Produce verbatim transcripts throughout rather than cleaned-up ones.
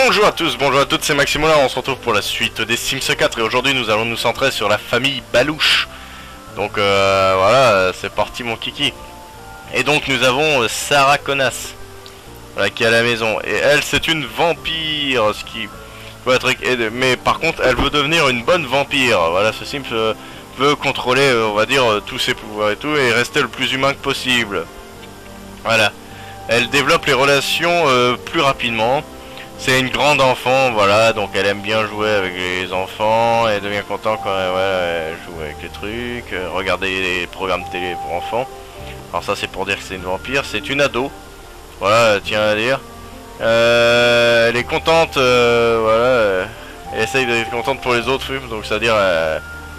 Bonjour à tous, bonjour à toutes, c'est Maximola, on se retrouve pour la suite des Sims quatre et aujourd'hui nous allons nous centrer sur la famille Balouche. Donc euh, voilà, c'est parti mon kiki. Et donc nous avons Sarah Connasse, voilà, qui est à la maison. Et elle c'est une vampire, ce qui peut être... Mais par contre elle veut devenir une bonne vampire. Voilà, ce Sims euh, veut contrôler, euh, on va dire, euh, tous ses pouvoirs et tout, et rester le plus humain que possible. Voilà. Elle développe les relations euh, plus rapidement. C'est une grande enfant, voilà, donc elle aime bien jouer avec les enfants, elle devient contente quand elle, ouais, elle joue avec les trucs, euh, regarder les programmes télé pour enfants. Alors ça c'est pour dire que c'est une vampire, c'est une ado, voilà, tiens à dire. Euh, elle est contente, euh, voilà, euh, elle essaye d'être contente pour les autres films, donc c'est-à-dire, euh,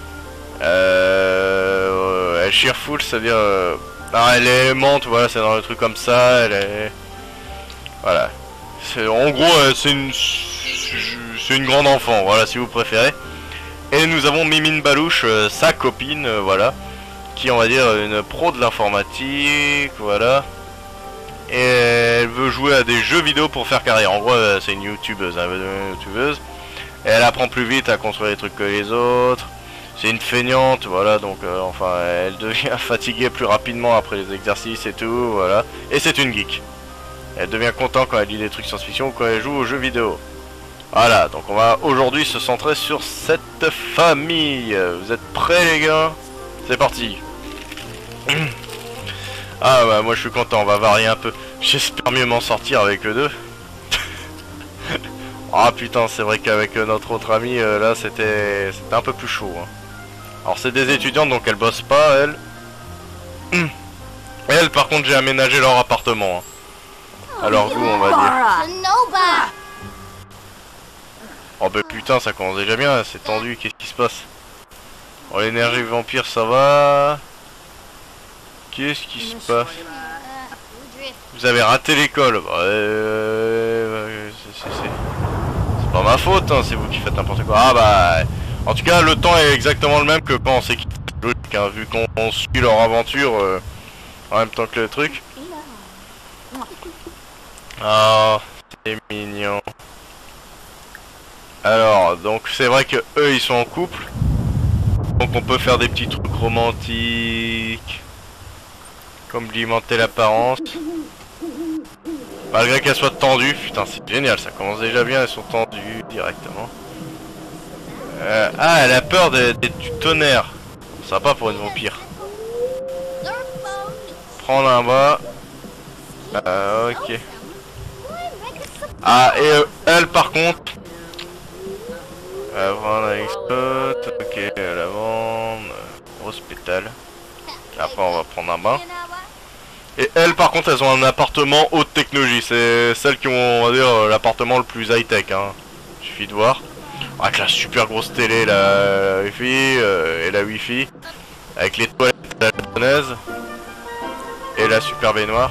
euh, elle cheerful, c'est-à-dire, euh, elle est aimante, voilà, c'est dans le truc comme ça, elle est, voilà. En gros, euh, c'est une, c'est une grande enfant, voilà, si vous préférez. Et nous avons Mimine Balouche, euh, sa copine, euh, voilà, qui, on va dire, une pro de l'informatique, voilà. Et elle veut jouer à des jeux vidéo pour faire carrière. En gros, euh, c'est une youtubeuse, hein, une youtubeuse. Et elle apprend plus vite à construire les trucs que les autres. C'est une feignante, voilà, donc, euh, enfin, elle devient fatiguée plus rapidement après les exercices et tout, voilà. Et c'est une geek. Elle devient contente quand elle lit des trucs science-fiction ou quand elle joue aux jeux vidéo. Voilà, donc on va aujourd'hui se centrer sur cette famille. Vous êtes prêts les gars? C'est parti. Ah bah moi je suis content, on va varier un peu. J'espère mieux m'en sortir avec eux deux. Ah putain, c'est vrai qu'avec notre autre amie, euh, là c'était c'était un peu plus chaud. Hein. Alors c'est des étudiantes donc elles bossent pas, elles. Elles par contre j'ai aménagé leur appartement. Hein. Alors goût on va dire. Oh bah putain ça commence déjà bien, c'est tendu, qu'est-ce qui se passe? Oh l'énergie vampire ça va. Qu'est-ce qui se passe? Vous avez raté l'école. Bah, euh, c'est pas ma faute hein, c'est vous qui faites n'importe quoi. Ah bah en tout cas le temps est exactement le même que quand on s'est quitté hein, vu qu'on suit leur aventure euh, en même temps que le truc. Ah, c'est mignon. Alors, donc c'est vrai que eux ils sont en couple. Donc on peut faire des petits trucs romantiques. Complimenter l'apparence. Malgré qu'elles soient tendues. Putain, c'est génial, ça commence déjà bien, elles sont tendues directement. Euh, ah, elle a peur de, de, du tonnerre. Ça va pas pour une vampire. Prendre un bas. Ah, ok. Ah et euh, elle par contre euh, voilà exploit, ok la vendre, grosse pétale. Après on va prendre un bain. Et elles par contre elles ont un appartement haute technologie, c'est celles qui ont on va dire l'appartement le plus high tech hein. Suffit de voir. Avec la super grosse télé, la wifi euh, et la wifi. Avec les toilettes à la japonaise. Et la super baignoire.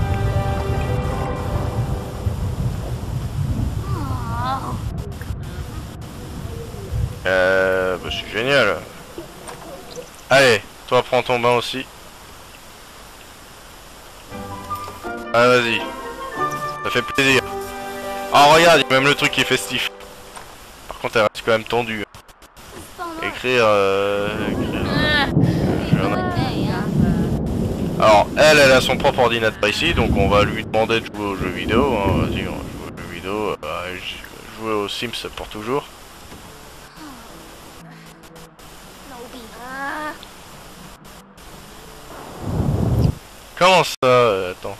Euh, bah c'est génial. Allez, toi prends ton bain aussi. Ah vas-y. Ça fait plaisir. Ah oh, regarde, il y a même le truc qui est festif. Par contre elle reste quand même tendue. Écrire... Euh, écrire... Alors elle, elle a son propre ordinateur ici, donc on va lui demander de jouer aux jeux vidéo. Hein. Vas-y, on va jouer aux jeux vidéo. Euh, jouer aux Sims pour toujours. Comment ça euh, attends.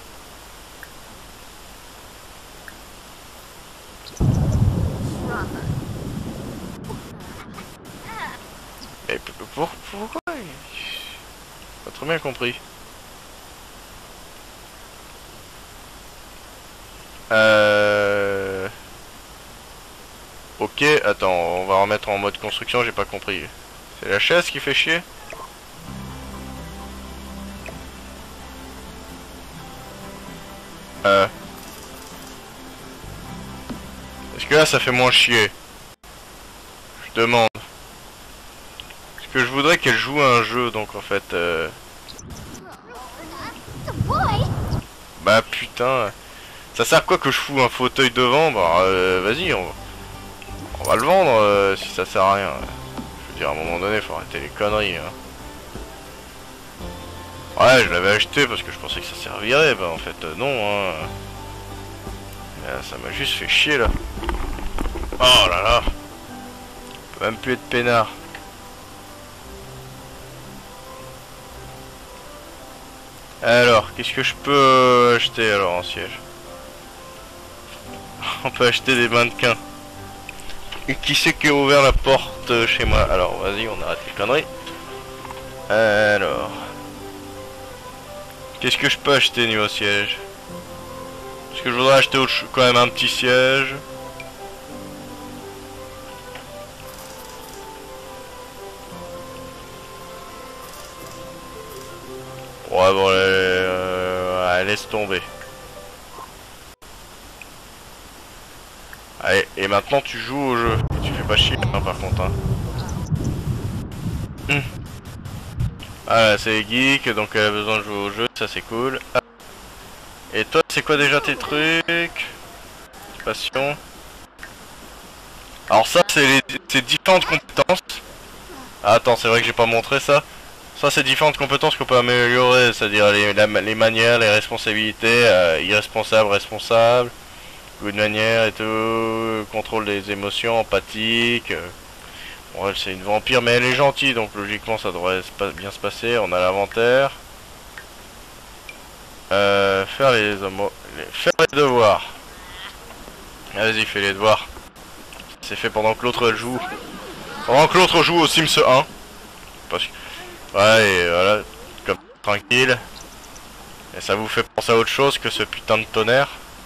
Mais pour, pourquoi? Pas trop bien compris. Euh... Ok, attends, on va remettre en mode construction, j'ai pas compris. C'est la chaise qui fait chier? Euh... Est-ce que là ça fait moins chier? Je demande. Parce que je voudrais qu'elle joue à un jeu donc en fait euh... Bah putain. Ça sert à quoi que je fous un fauteuil devant? Bah euh, vas-y, on, on va le vendre euh, si ça sert à rien. Je veux dire, à un moment donné, faut arrêter les conneries. Hein. Ouais, je l'avais acheté parce que je pensais que ça servirait. Bah en fait, euh, non. Hein. Là, ça m'a juste fait chier là. Oh là là. On peut même plus être peinard. Alors, qu'est-ce que je peux acheter alors en siège? On peut acheter des mannequins. Et qui c'est qui a ouvert la porte chez moi? Alors, vas-y, on arrête les conneries. Alors... Qu'est-ce que je peux acheter niveau siège? Est-ce que je voudrais acheter autre... quand même un petit siège? Ouais, bon, allez, euh, allez, laisse tomber. Allez, et maintenant tu joues au jeu. Et tu fais pas chier, hein, par contre. Hein. Hum. Ah, c'est geek, donc elle a besoin de jouer au jeu, ça c'est cool. Ah. Et toi, c'est quoi déjà tes trucs? Passion. Alors ça, c'est les différentes compétences. Ah, attends, c'est vrai que j'ai pas montré ça. Ça, c'est différentes compétences qu'on peut améliorer, c'est-à-dire les, la, les manières, les responsabilités, euh, irresponsable, responsable, goût de manière et tout, contrôle des émotions, empathique. Euh, bon, elle, c'est une vampire, mais elle est gentille, donc logiquement, ça devrait bien se passer. On a l'inventaire. Euh, faire les homos, les, faire les devoirs. Vas-y, fais les devoirs. C'est fait pendant que l'autre joue. Pendant que l'autre joue au Sims un. Parce que... Ouais, et voilà, comme tranquille. Et ça vous fait penser à autre chose que ce putain de tonnerre.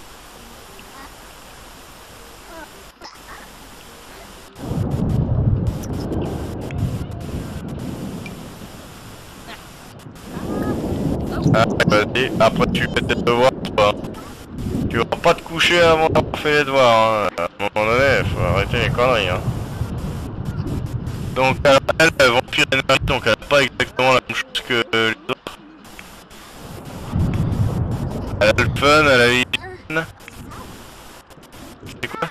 Ah, vas-y, après tu fais tes devoirs, toi. Tu vas pas te coucher avant d'avoir fait les devoirs, hein. À un moment donné, faut arrêter les conneries, hein. Donc, alors, elle, elle vampire énergie, donc elle a pas exactement la même chose que euh, les autres. Elle a le fun, elle a l'hygiène. C'est quoi?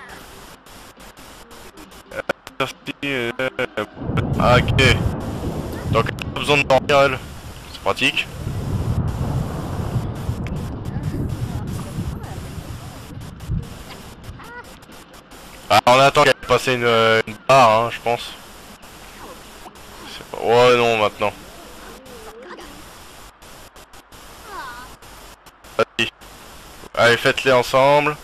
euh, Ah, ok. Donc, elle a pas besoin de dormir, elle. C'est pratique. Ah, on attend qu'elle passe une, une barre, hein, je pense. Pas... Ouais, non, maintenant. Vas-y. Allez, faites-les ensemble.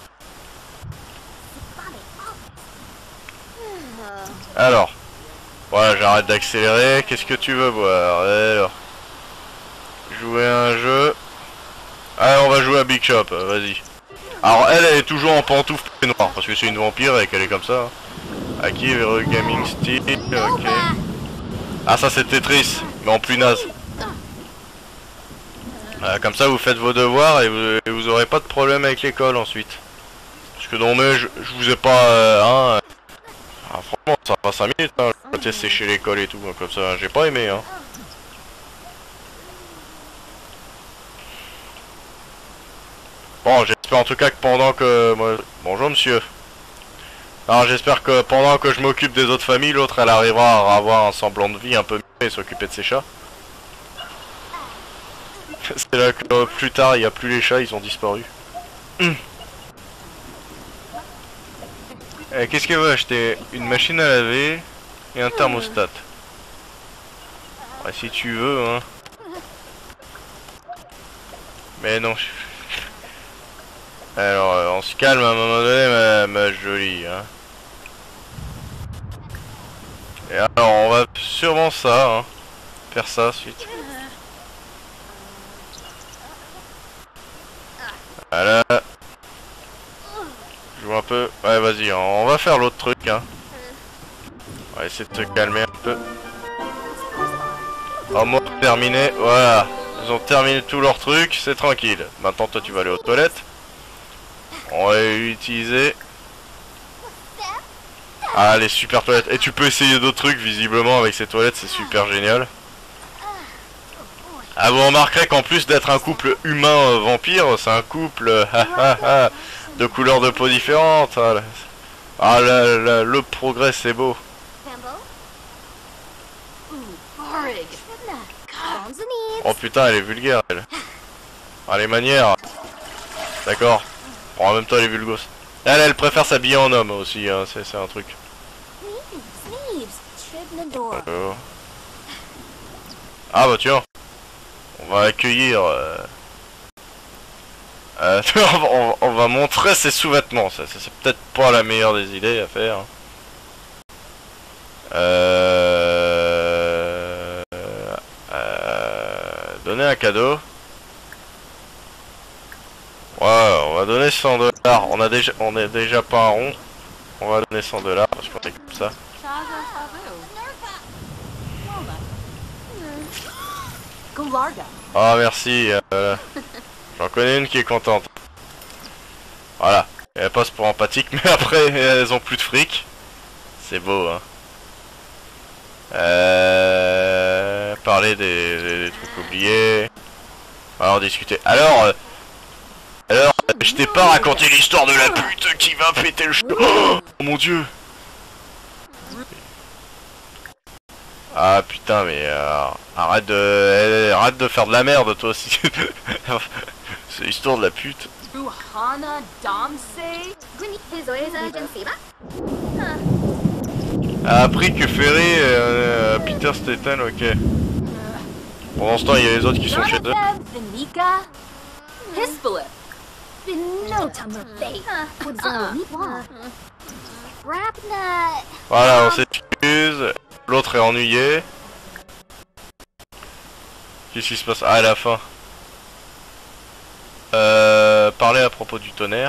Alors. Voilà, j'arrête d'accélérer. Qu'est-ce que tu veux boire? Alors. Jouer à un jeu. Allez, on va jouer à Big Shop, vas-y. Alors, elle, elle est toujours en pantoufle noire, parce que c'est une vampire et qu'elle est comme ça. Aki, Vero Gaming Style, ok. Ah, ça c'est Tetris, mais en plus naze. Euh, comme ça, vous faites vos devoirs et vous, et vous aurez pas de problème avec l'école ensuite. Parce que non, mais je, je vous ai pas. Euh, hein, ah, franchement, ça va cinq minutes, hein. Je vais sécher l'école et tout, hein, comme ça, j'ai pas aimé, hein. Bon, j'espère en tout cas que pendant que... Moi... Bonjour monsieur. Alors j'espère que pendant que je m'occupe des autres familles, l'autre elle arrivera à avoir un semblant de vie un peu mieux et s'occuper de ses chats. C'est là que euh, plus tard il n'y a plus les chats, ils ont disparu. Mmh. Eh, qu'est-ce qu'elle veut acheter? Une machine à laver et un thermostat. Ouais, si tu veux, hein. Mais non. Alors, euh, on se calme à un moment donné, ma, ma jolie, hein. Et alors, on va sûrement ça, hein. Faire ça ensuite. Voilà. Joue un peu. Ouais, vas-y, on va faire l'autre truc, hein. On va essayer de se calmer un peu. Oh, moi, terminé. Voilà. Ils ont terminé tout leur truc, c'est tranquille. Maintenant, toi, tu vas aller aux toilettes. On va utiliser. Ah, les super toilettes. Et tu peux essayer d'autres trucs visiblement avec ces toilettes, c'est super génial. Ah, vous remarquerez qu'en plus d'être un couple humain-vampire, c'est un couple euh, de couleurs de peau différentes. Ah, là, ah, là, là, le progrès, c'est beau. Oh putain, elle est vulgaire, elle. Ah, les manières. D'accord. Bon, en même temps, elle est vulgos. Elle, elle préfère s'habiller en homme aussi, hein, c'est un truc. Euh... Ah bah tiens. On va accueillir... Euh... Euh, on, on va montrer ses sous-vêtements. Ça, ça c'est peut-être pas la meilleure des idées à faire. Euh... Euh... Donner un cadeau. Ouais, on va donner cent dollars. On a déjà, on est déjà pas un rond. On va donner cent dollars parce qu'on est comme ça. Ah merci. Euh, J'en connais une qui est contente. Voilà. Elle passe pour empathique, mais après elles ont plus de fric. C'est beau, hein. Euh... Parler des, des, des trucs oubliés. Alors discuter. Alors. Euh... Alors, je t'ai pas raconté l'histoire de la pute qui va péter le ch... Oh mon dieu. Ah putain mais euh, arrête de arrête de faire de la merde toi aussi. C'est l'histoire de la pute. A appris que Ferry euh, Peter Staten, ok. Pendant ce temps il y a les autres qui sont chez eux. Voilà, on s'excuse. L'autre est ennuyé. Qu'est-ce qui se passe? Ah, à la fin. Euh, parler à propos du tonnerre.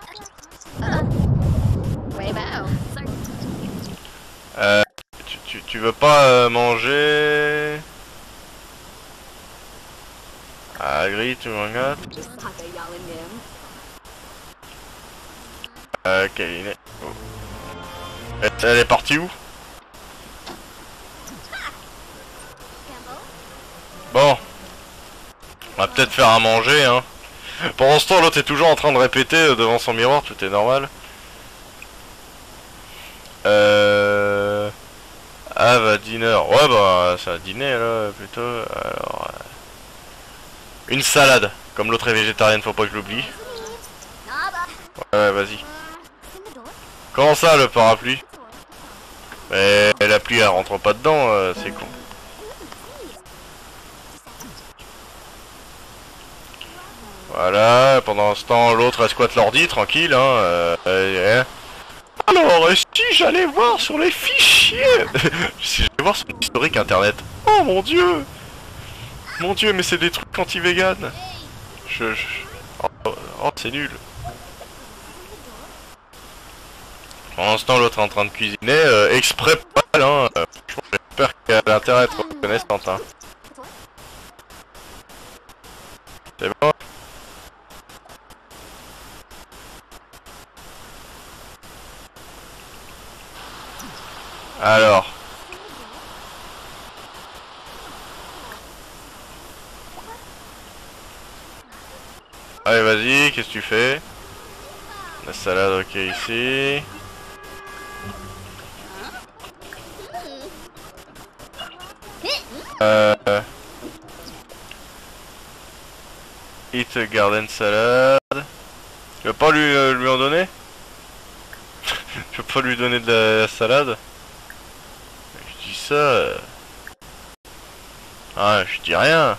Euh, tu, tu, tu veux pas euh, manger? Ah, gris, tu m'engages. Euh, Kaline. Oh. Elle est partie où? Bon. On va peut-être faire à manger, hein. Pendant ce temps, l'autre est toujours en train de répéter devant son miroir, tout est normal. Euh... Ah bah, dîner. Ouais bah, c'est un dîner, là, plutôt. Alors... Euh... Une salade. Comme l'autre est végétarienne, faut pas que je l'oublie. Ouais, ouais, vas-y. Comment ça, le parapluie? Mais la pluie, elle rentre pas dedans, euh, c'est con. Voilà, pendant ce temps, l'autre elle squatte l'ordi, tranquille, hein. Euh, euh, Alors, euh, si j'allais voir sur les fichiers... si j'allais voir sur l'historique internet... Oh mon dieu. Mon dieu, mais c'est des trucs anti-vegan. Je... je... Oh, oh c'est nul. Pendant ce temps, l'autre est en train de cuisiner, euh, exprès pas mal, hein. Euh, J'espère qu'elle a l'intérêt à être reconnaissante, hein. C'est bon? Alors. Allez, vas-y, qu'est-ce que tu fais? La salade, ok, ici. Euh... Eat a garden salad. Tu veux pas lui, euh, lui en donner? Tu veux pas lui donner de la salade? Je dis ça... Euh... Ah, je dis rien.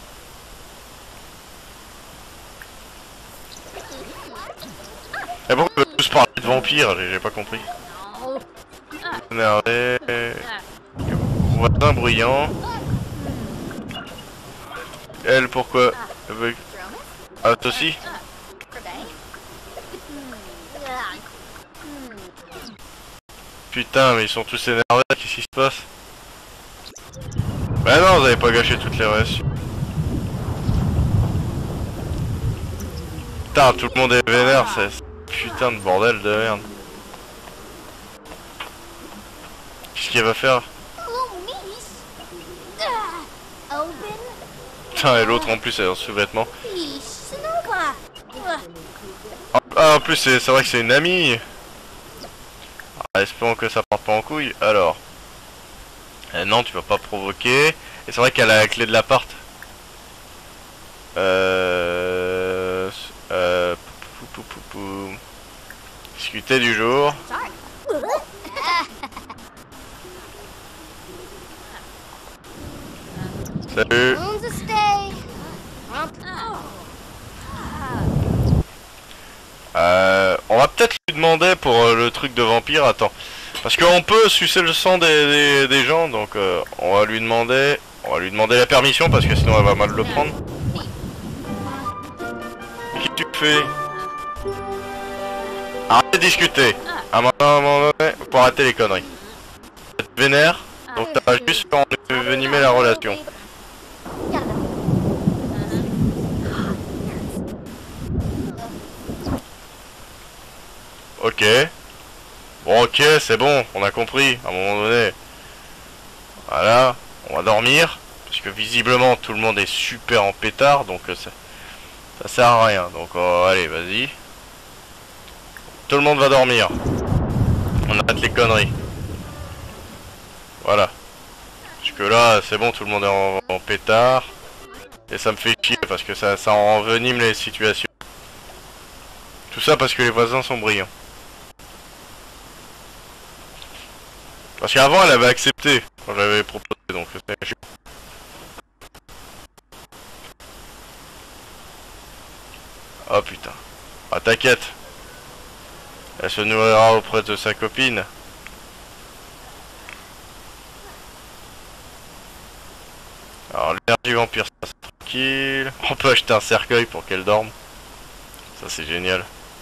Et pourquoi on veut tous parler de vampires? J'ai pas compris. Énervé... Voisin bruyant. Elle, pourquoi? Elle veut... Ah, toi aussi? Putain, mais ils sont tous énervés, qu'est-ce qui se passe? Bah non, vous avez pas gâché toutes les rations. Putain, tout le monde est vénère, c'est putain de bordel de merde. Qu'est-ce qu'elle va faire? putain, et l'autre en plus elle est en sous-vêtements. Ah, en plus c'est vrai que c'est une amie. Ah, espérons que ça parte pas en couille. Alors. Euh, non, tu vas pas provoquer. Et c'est vrai qu'elle a la clé de l'appart. Euh... Euh... Pou, pou, pou, pou. Discuter du jour. Salut. Euh, on va peut-être lui demander pour euh, le truc de vampire, attends. Parce qu'on peut sucer le sang des, des, des gens, donc euh, on va lui demander... On va lui demander la permission parce que sinon elle va mal le prendre. Qu'est-ce que tu fais? Arrête de discuter. À un moment donné, faut arrêter les conneries. Tu te vénères, donc t'as juste envenimer la relation. Ok. Bon, ok, c'est bon, on a compris, à un moment donné. Voilà, on va dormir. Parce que visiblement, tout le monde est super en pétard, donc ça, ça sert à rien. Donc, oh, allez, vas-y. Tout le monde va dormir. On arrête les conneries. Voilà. Jusque là, c'est bon, tout le monde est en, en pétard. Et ça me fait chier, parce que ça, ça envenime les situations. Tout ça parce que les voisins sont brillants. Parce qu'avant elle avait accepté quand j'avais proposé, donc c'est chiant. Oh putain. Ah t'inquiète. Elle se nourrira auprès de sa copine. Alors l'énergie vampire, ça c'est tranquille. On peut acheter un cercueil pour qu'elle dorme. Ça c'est génial.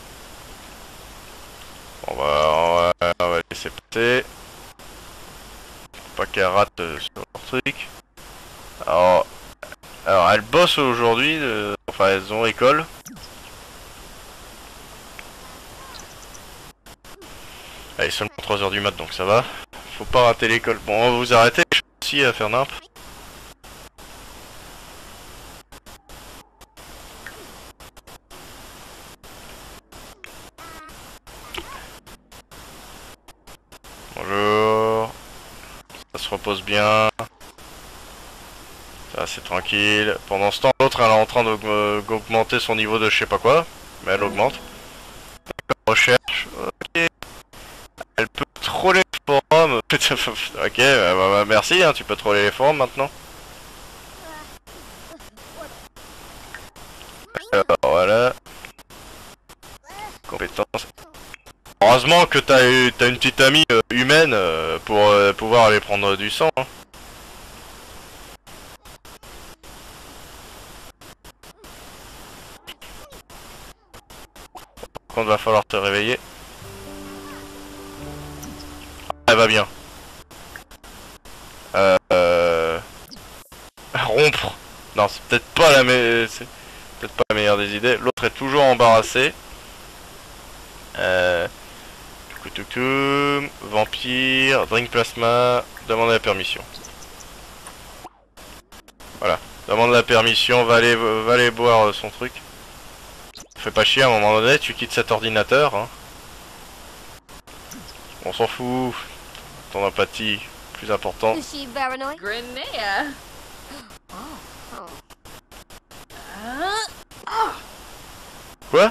On va, on va, on va laisser passer. Pas qu'elle rate euh, sur leur truc. Alors, alors elles bossent aujourd'hui, euh, enfin elles ont école. Allez, seulement trois heures du mat donc ça va. Faut pas rater l'école. Bon, on va vous arrêter, je suis aussi à faire nimp. Bonjour. Ça se repose bien. Ça c'est tranquille. Pendant ce temps, l'autre elle est en train d'augmenter son niveau de je sais pas quoi. Mais elle augmente. Recherche. Ok. Elle peut troller les forums. Ok, bah, bah, merci, hein, tu peux troller les forums maintenant. Alors voilà. Compétences. Heureusement que t'as as une petite amie euh, humaine euh, pour euh, pouvoir aller prendre du sang. Hein. Par contre, va falloir te réveiller. Ah, elle va bien. Euh, euh... Rompre. Non, c'est peut-être pas la me... c'est peut-être pas la meilleure des idées. L'autre est toujours embarrassé. Euh... Vampire, drink plasma, demande la permission. Voilà, demande la permission, va aller, va aller boire son truc. Fais pas chier, à un moment donné, tu quittes cet ordinateur. Hein. On s'en fout. Ton empathie, plus important. Quoi?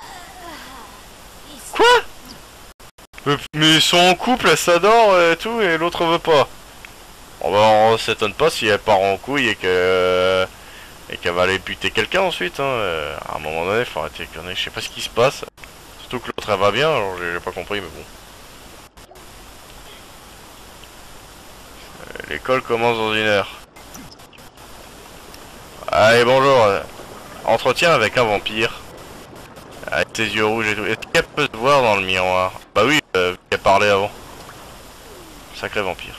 Quoi? Mais ils sont en couple, elle s'adore et tout, et l'autre veut pas. Bon bah on s'étonne pas si elle part en couille et que et qu'elle va aller buter quelqu'un ensuite. Hein. À un moment donné, faut arrêter de conneries. Je sais pas ce qui se passe. Surtout que l'autre elle va bien, alors j'ai pas compris, mais bon. L'école commence dans une heure. Allez, bonjour. Entretien avec un vampire. Avec ses yeux rouges et tout. Est-ce qu'elle peut se voir dans le miroir? Bah oui, euh, elle parlait avant. Sacré vampire.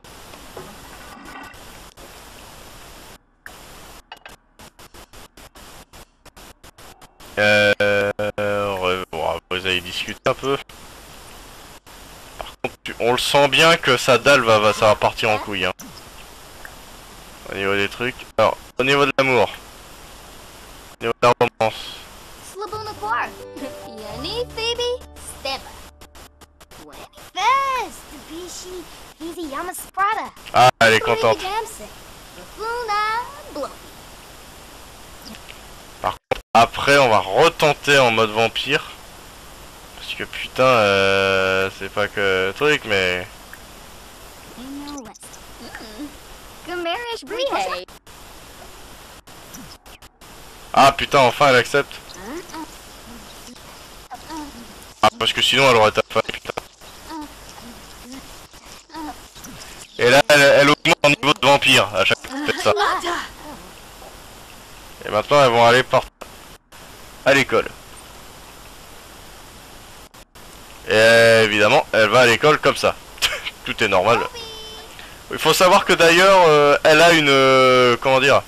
Euh... Vous allez discuter un peu. Par contre, tu, on le sent bien que sa dalle va, va, ça va partir en couille. Hein. Au niveau des trucs. Alors, au niveau de l'amour. Au niveau de la romance. Slabunapar. Yani Phoebe? Steba. Fest. Bishi. Easy Yamasprata. Ah, elle est contente. Par contre, après, on va retenter en mode vampire. Parce que putain, euh, c'est pas que truc, mais... Ah putain, enfin elle accepte. Ah, parce que sinon elle aurait tapé, putain. Et là, elle, elle augmente en niveau de vampire à chaque fois qu'elle fait ça. Et maintenant, elles vont aller par... à l'école. Et évidemment, elle va à l'école comme ça. Tout est normal. Il faut savoir que d'ailleurs, euh, elle a une... Euh, comment dire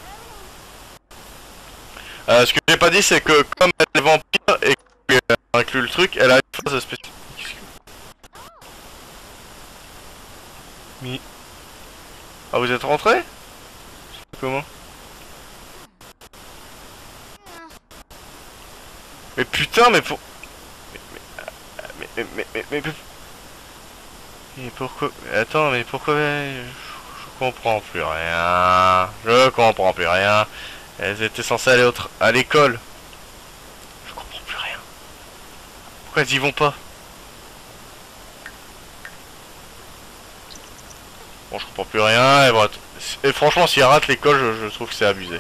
euh, Ce que j'ai pas dit, c'est que comme elle est vampire et qu'elle inclut le truc, elle a une phase spécifique. Mais... Ah, vous êtes rentré? Comment? Mais putain, mais pour... Mais, mais, mais, mais, mais, mais, mais pourquoi... Attends, mais pourquoi... Je, je comprends plus rien. Je comprends plus rien. Elles étaient censées aller autre... à l'école. Je comprends plus rien. Pourquoi elles y vont pas? Bon, je comprends plus rien. Et, bon, et franchement, si elles ratent l'école, je, je trouve que c'est abusé.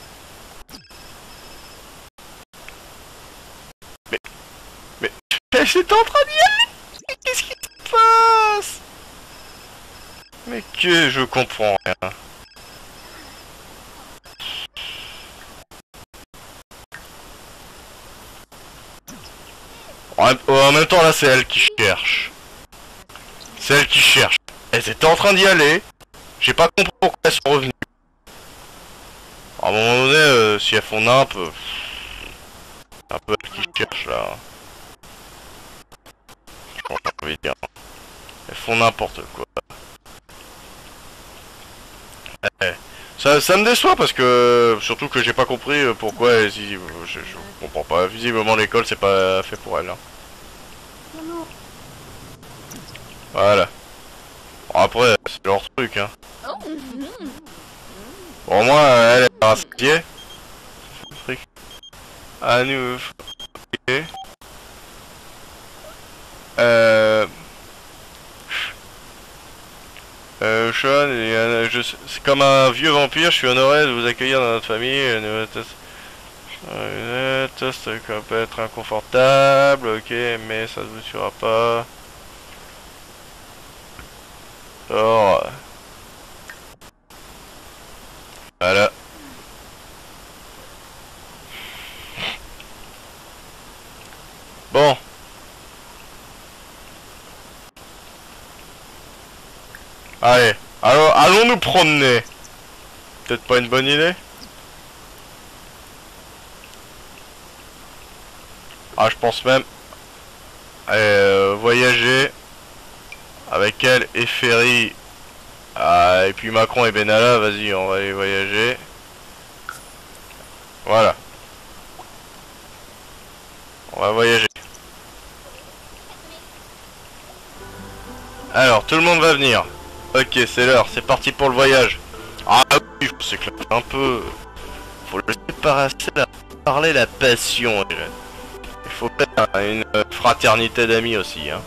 Mais... Mais... J'étais en train d'y aller. Qu'est-ce qui se passe? Mais que je comprends rien. En même, en même temps, là, c'est elle qui cherche. C'est elle qui cherche. Elles étaient en train d'y aller. J'ai pas compris pourquoi elles sont revenues. À un moment donné, euh, si elles font nimp, euh, c'est un peu elle qui cherche là. Je pense que j'ai envie de dire. Elles font n'importe quoi. Eh, ça, ça me déçoit parce que surtout que j'ai pas compris pourquoi elles y... je, je comprends pas. Visiblement l'école c'est pas fait pour elle. Hein. Voilà. Bon, après c'est leur truc hein. Bon, au moins elle est rassasiée. À nous. Ok. Euh... Euh, Sean, euh, je, c'est comme un vieux vampire, je suis honoré de vous accueillir dans notre famille. Euh, test ça peut être inconfortable, ok, mais ça ne vous tuera pas. Alors, voilà. Bon. Allez, alors allons nous promener. Peut-être pas une bonne idée. Ah, je pense même euh, voyager avec elle et Ferry. Ah, et puis Macron et Benalla, vas-y, on va aller voyager. Voilà. On va voyager. Alors, tout le monde va venir. Ok, c'est l'heure, c'est parti pour le voyage. Ah oui, faut s'éclater un peu. Faut laisser passer la... parler la passion. Il faut faire une fraternité d'amis aussi. Hein.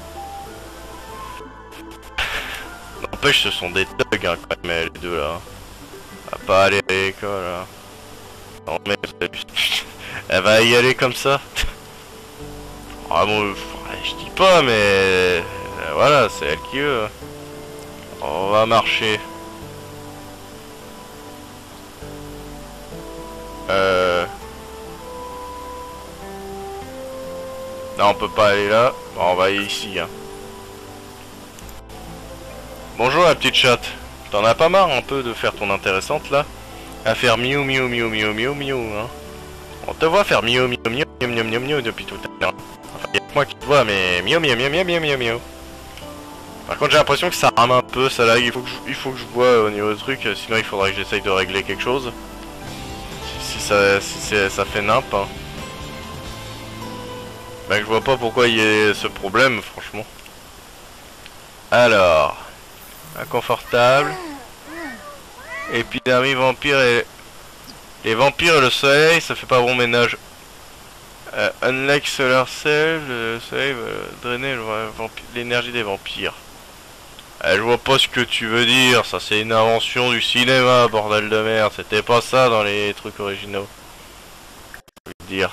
N'empêche, ce sont des thugs hein, quand même, les deux là. On va pas aller à l'école là. Non mais... Elle va y aller comme ça. Ah bon, je dis pas mais... Voilà, c'est elle qui veut. On va marcher. Euh... Non, on peut pas aller là. Bon, on va aller ici. Hein. Bonjour la petite chatte. T'en as pas marre un peu de faire ton intéressante là? À faire miou miou miou miou miou miou hein. On te voit faire miou miou miou miou miou miou miou depuis tout à l'heure. Enfin, y'a que moi qui te vois mais miou miou miou miou miou miou miou. Par contre j'ai l'impression que ça rame un peu, ça lag, il faut que je, il faut que je vois au niveau du truc, sinon il faudrait que j'essaye de régler quelque chose. Si, si ça si ça fait nimp. Hein. Bah je vois pas pourquoi il y ait ce problème franchement. Alors, inconfortable. Épidermie, vampire et... Les vampires et le soleil, ça fait pas bon ménage. Euh, unlike solar cell, le soleil va drainer l'énergie des vampires. Euh, je vois pas ce que tu veux dire, ça c'est une invention du cinéma, bordel de merde, c'était pas ça dans les trucs originaux. Je veux dire.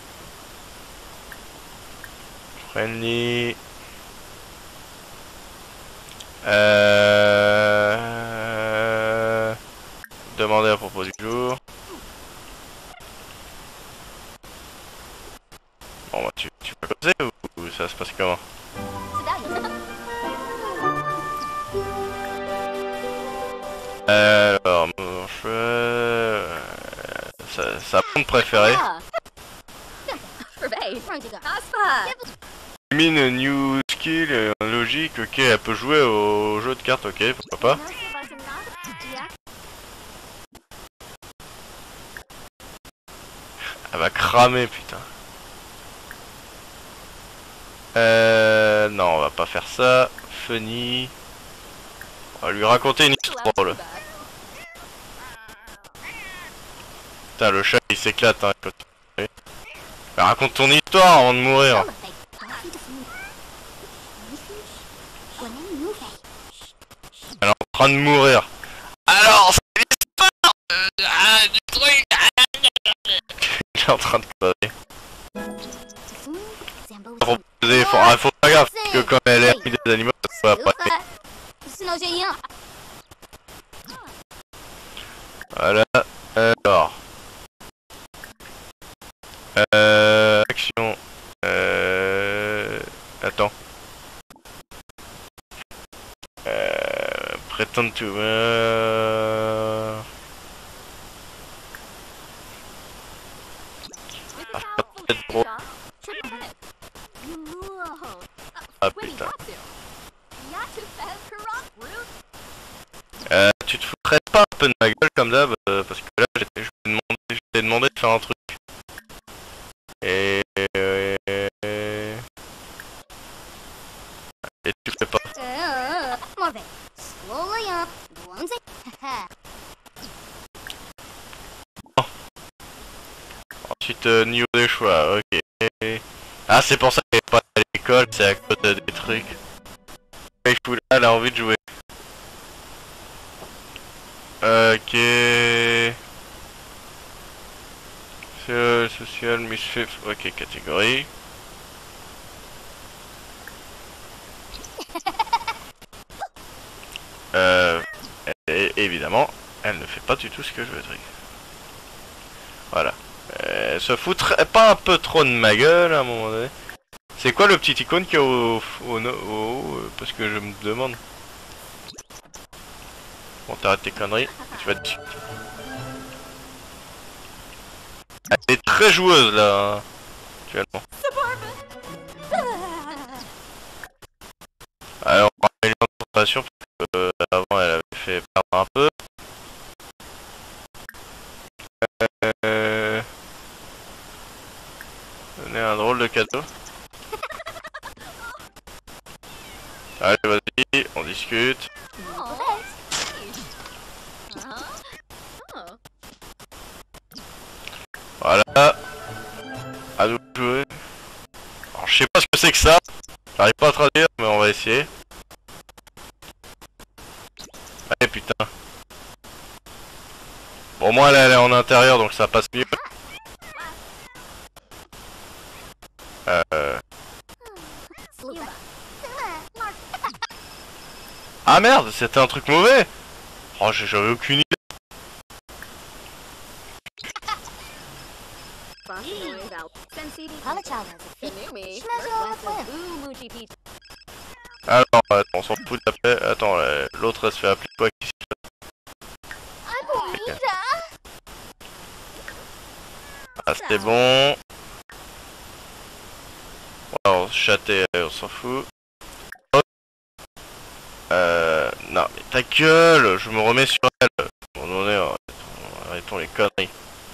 Friendly. Euh... Demander à propos du jour. Bon bah tu, tu peux causer ou, ou ça se passe comment? Alors, mon cheveu... Ça, ça monte préféré. Mine new skill, euh, logique, ok, elle peut jouer au jeu de cartes, ok, pourquoi pas. Elle va cramer, putain. Euh... Non, on va pas faire ça. Funny. On va lui raconter une histoire drôle. Putain, le chat il s'éclate, hein. Bah, raconte ton histoire avant de mourir. Elle est en train de mourir. Alors, c'est l'histoire euh, ah, du truc. Il est en train de crever. Faut, faut, faut pas gaffe, parce que comme elle est amie des animaux, ça peut pas. Voilà, alors. Euh. Action. Euh. Attends. Euh. Pretend to. Euh... Ah, peut-être trop. Ah putain. Euh, tu te foutrais pas un peu de ma gueule comme d'hab, euh, parce que là je t'ai demandé, demandé de faire un truc. Et... Et, et tu fais pas. Oh. Ensuite, euh, niveau des choix, ok. Ah, c'est pour ça qu'elle est pas à l'école, c'est à cause des trucs. Et là, elle a envie de jouer. Ok. Social, misfit, ok, catégorie. Euh, et, évidemment, elle ne fait pas du tout ce que je veux dire. Voilà. Elle se foutrait pas un peu trop de ma gueule à un moment donné. C'est quoi le petit icône qui est au au, au, au parce que je me demande. Bon, t'arrêtes tes conneries, tu vas dessus. Elle est très joueuse là, actuellement. Alors, on va aller en concentration parce que euh, avant elle avait fait perdre un peu. Euh... Donner un drôle de cadeau. Allez, vas-y, on discute. Voilà. À nous de jouer. Alors, je sais pas ce que c'est que ça. J'arrive pas à traduire, mais on va essayer. Allez, putain. Bon, moi, elle, elle est en intérieur, donc ça passe mieux. Euh... Ah merde, c'était un truc mauvais. Oh, j'avais aucune idée. Alors, attends, on s'en fout d'appeler. Attends, l'autre elle se fait appeler quoi? Ah, c'était bon. Alors, chatter, on s'en fout. Non mais ta gueule, je me remets sur elle. À un moment donné, arrêtons les conneries.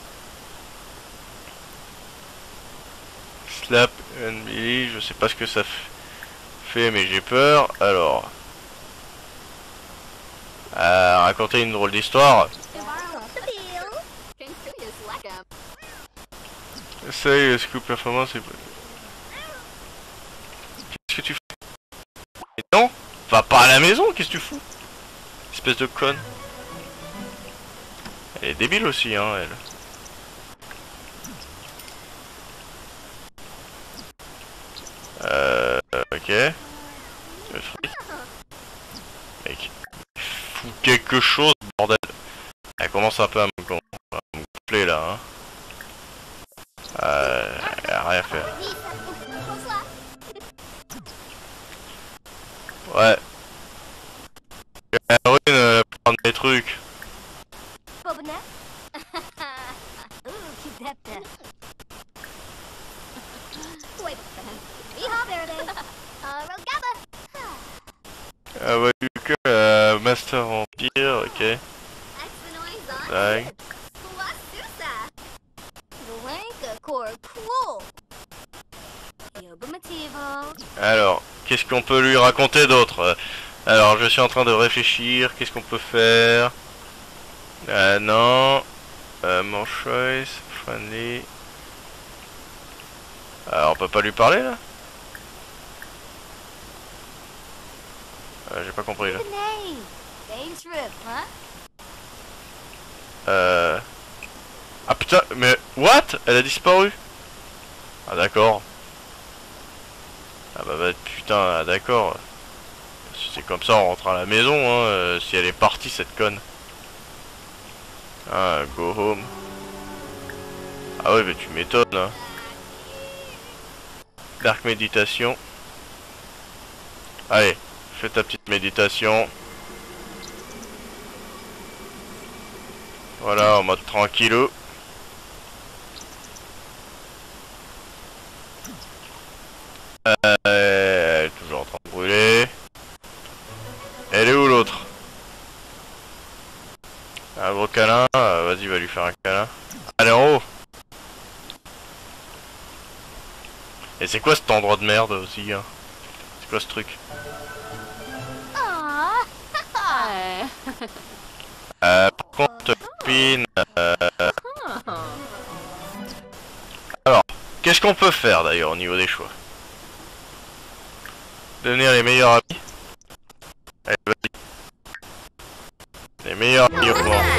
Slap and Billy, je sais pas ce que ça fait mais j'ai peur. Alors... Euh, raconter une drôle d'histoire. Essaye, scoop performance et... Qu'est-ce que tu fais? Mais non, va pas à la maison, qu'est-ce que tu fous? Espèce de conne. Elle est débile aussi, hein, elle. Euh... Ok. Le fric. Mec. Fous quelque chose, bordel. Elle commence un peu à me gonfler là, hein. Euh... Elle a rien à faire. Ouais. Elle ruine euh, prendre des trucs. Ah ouais, que euh, Master Vampire, ok. Tac. Alors, qu'est-ce qu'on peut lui raconter d'autre? Alors, je suis en train de réfléchir, qu'est-ce qu'on peut faire? Euh, non. Euh, mon choice, friendly. Alors, on peut pas lui parler, là? Euh, j'ai pas compris, là. Euh... Ah putain, mais... What? Elle a disparu? Ah d'accord. Ah bah, bah putain, ah, d'accord. Si c'est comme ça, on rentre à la maison, hein, euh, si elle est partie, cette conne. Ah, go home. Ah ouais, mais tu m'étonnes, hein. Dark méditation. Allez, fais ta petite méditation. Voilà, en mode tranquillou. Euh, elle est toujours en train de brûler. Elle est où l'autre? Un gros câlin, euh, vas-y, va lui faire un câlin. Allez en haut. Et c'est quoi cet endroit de merde aussi, hein? C'est quoi ce truc? Euh, par contre, copine... Euh... Alors, qu'est-ce qu'on peut faire d'ailleurs au niveau des choix? Devenir les meilleurs amis? Allez, vas-y. Les meilleurs amis au moins.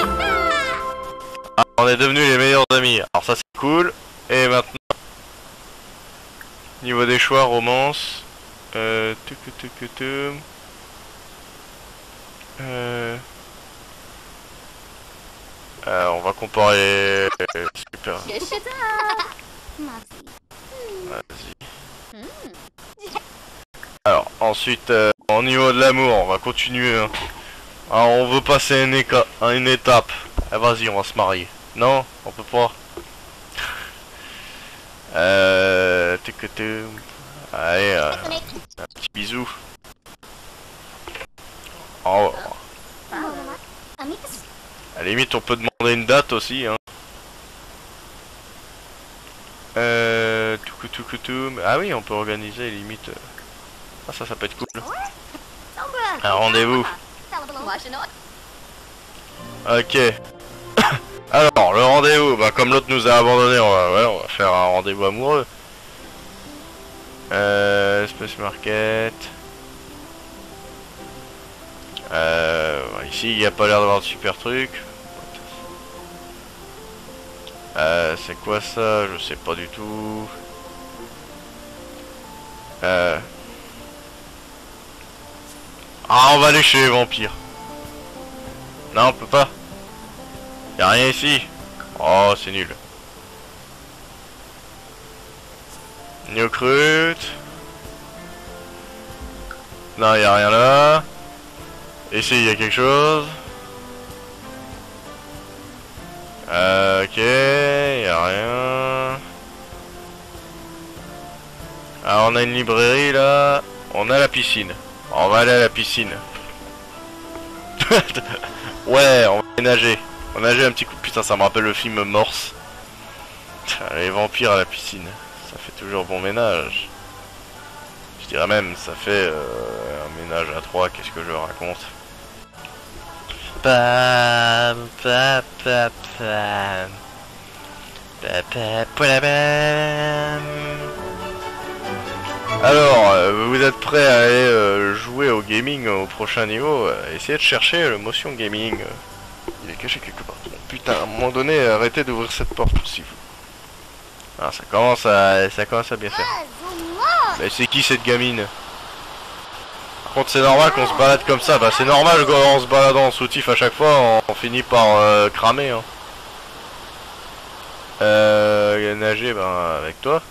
Ah, on est devenus les meilleurs amis. Alors ça c'est cool. Et maintenant... Niveau des choix, romance... Euh... Euh... Euh, on va comparer... Super. Vas-y. Alors, ensuite, euh, au niveau de l'amour, on va continuer. Hein. Alors, on veut passer une, éca une étape. Ah, vas-y, on va se marier. Non, on peut pas. euh... Allez, euh, un petit bisou. Oh. À la limite, on peut demander une date aussi. Hein. Euh... Ah oui, on peut organiser limite. Ah, ça, ça peut être cool. Un rendez-vous. Ok. Alors, le rendez-vous, bah comme l'autre nous a abandonné, on va, ouais, on va faire un rendez-vous amoureux. Euh... Space Market. Euh... Ici, il n'y a pas l'air d'avoir de super truc. Euh... C'est quoi ça? Je sais pas du tout. Euh... Ah, on va aller chez les vampires. Non, on peut pas. Y'a rien ici. Oh, c'est nul. New Crut. Non, y'a rien là. Ici, y'a quelque chose. Euh, ok, y'a rien. Alors, on a une librairie là. On a la piscine. On va aller à la piscine. Ouais, on va nager. On va nager un petit coup. Putain, ça me rappelle le film Morse. Les vampires à la piscine. Ça fait toujours bon ménage. Je dirais même, ça fait euh, un ménage à trois. Qu'est-ce que je raconte? Pam, pam, pam, pam. Alors, euh, vous êtes prêts à aller euh, jouer au gaming au prochain niveau? euh, Essayez de chercher le motion gaming. Il est caché quelque part. Bon, putain, à un moment donné, arrêtez d'ouvrir cette porte si vous. Ah, ça commence à, ça commence à bien faire. Mais c'est qui cette gamine? Par contre, c'est normal qu'on se balade comme ça. Bah, c'est normal qu'en se baladant en soutif à chaque fois, on, on finit par euh, cramer. Hein. Euh, nager, ben, avec toi.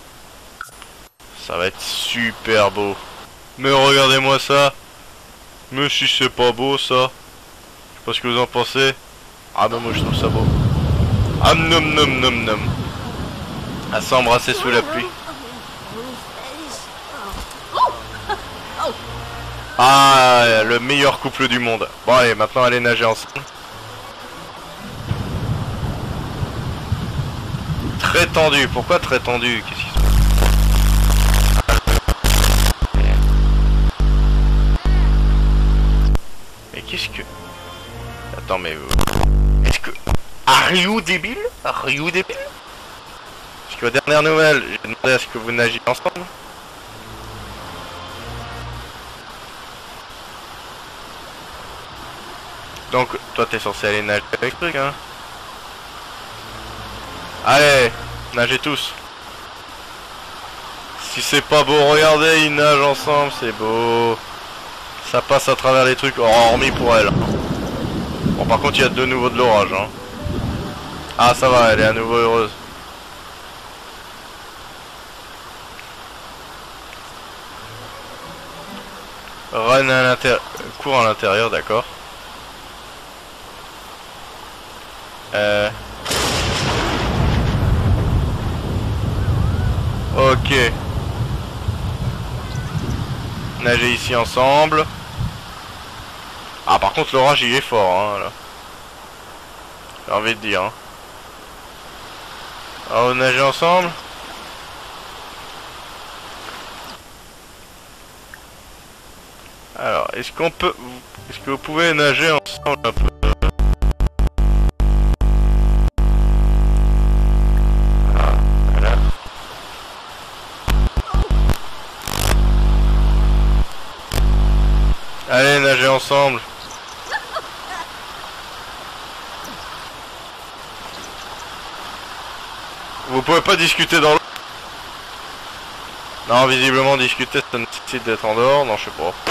Ça va être super beau. Mais regardez-moi ça. Mais si c'est pas beau ça. Je sais pas ce que vous en pensez. Ah bah moi je trouve ça beau. Ah nom nom nom nom. À s'embrasser sous la pluie. Ah, le meilleur couple du monde. Bon allez, maintenant allez nager ensemble. Très tendu. Pourquoi très tendu? Qu'est-ce qu'ils sont? Mais qu'est-ce que... Attends mais... Est-ce que... Are you débile? Are you débile? Parce qu'aux dernières nouvelles, j'ai demandé à ce que vous nagiez ensemble. Donc, toi t'es censé aller nager avec le truc, hein. Allez, nagez tous. Si c'est pas beau, regardez, ils nagent ensemble, c'est beau. Ça passe à travers les trucs, hormis pour elle. Bon, par contre, il y a de nouveau de l'orage, hein. Ah, ça va, elle est à nouveau heureuse. Run à l'intérieur, cours à l'intérieur, d'accord. Euh... Ok. Nager ici ensemble. Ah par contre l'orage il est fort hein là. J'ai envie de dire hein. Alors nager ensemble. Alors est-ce qu'on peut... Est-ce que vous pouvez nager ensemble un peu? Allez, nager ensemble. Vous pouvez pas discuter dans l'eau? Non, visiblement discuter ça nécessite d'être en dehors. Non, je sais pas.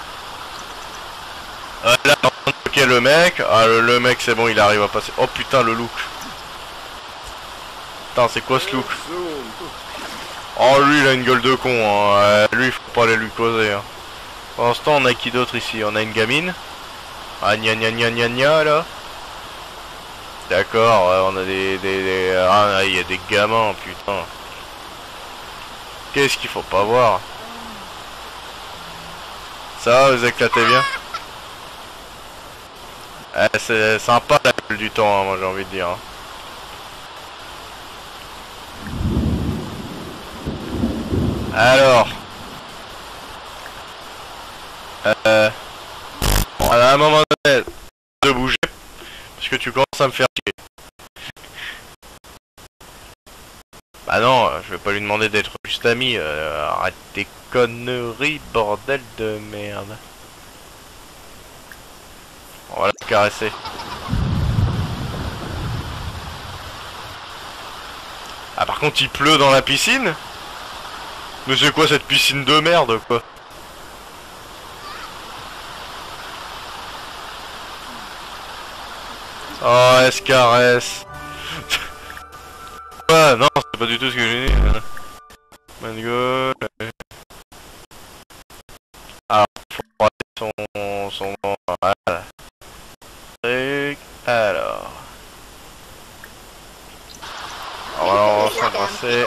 Euh, là, ok, le mec. Ah, le, le mec, c'est bon, il arrive à passer. Oh putain, le look. Putain, c'est quoi ce look? Oh, lui, il a une gueule de con. Hein. Euh, lui, faut pas aller lui causer. Hein. Pour l'instant, on a qui d'autre ici? On a une gamine. Ah, gna gna gna gna gna là. D'accord, ouais, on a des... des, des... Ah, il y a des gamins, putain. Qu'est-ce qu'il faut pas voir? Ça va, vous éclatez bien? Eh, c'est sympa la gueule du temps, hein, moi j'ai envie de dire. Hein. Alors... Euh... Bon, à un moment donné, de bouger, parce que tu commences à me faire chier. Bah non, je vais pas lui demander d'être juste ami, euh, arrête tes conneries, bordel de merde. On va la caresser. Ah par contre il pleut dans la piscine? Mais c'est quoi cette piscine de merde quoi? Oh, elle se caresse. Ouais, non, c'est pas du tout ce que j'ai dit. My God. Alors, faut regarder son... son... Voilà. Truc... Alors... On va s'embrasser.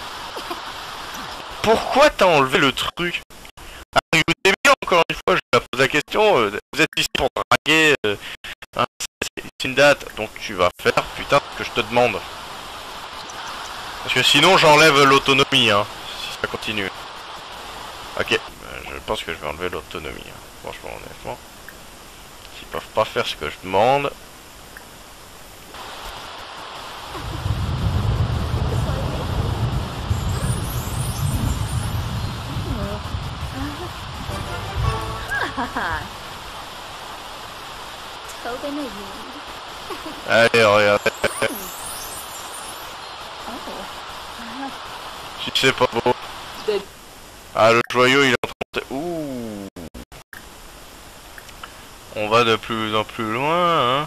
Pourquoi t'as enlevé le truc? Ah, je vous ai mis encore une fois, je vais la poser. pose la question, euh, vous êtes ici pour draguer, euh, hein, c'est une date, donc tu vas faire, putain, ce que je te demande. Parce que sinon j'enlève l'autonomie, hein, si ça continue. Ok, euh, je pense que je vais enlever l'autonomie, hein, franchement, honnêtement. S'ils peuvent pas faire ce que je demande... Allez, regardez. Si c'est pas beau. Ah, le joyau il est en train de monter. Ouh. On va de plus en plus loin, hein.